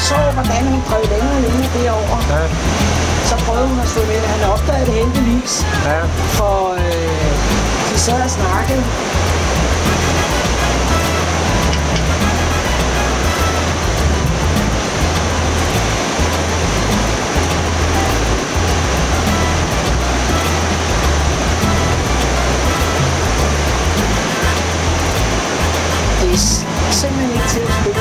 så, hvordan hun drev længere derover. Ja. Så prøvede hun at slå med. Han opdagede det heldigvis. Ja. For de sad og snakkede. Det er simpelthen ikke til at spille.